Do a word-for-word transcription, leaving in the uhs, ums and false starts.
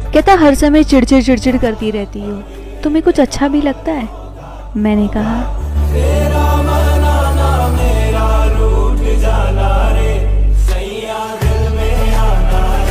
कहता हर समय चिड़चिड़ चिड़चिड़ करती रहती हो, तुम्हें कुछ अच्छा भी लगता है? मैंने कहा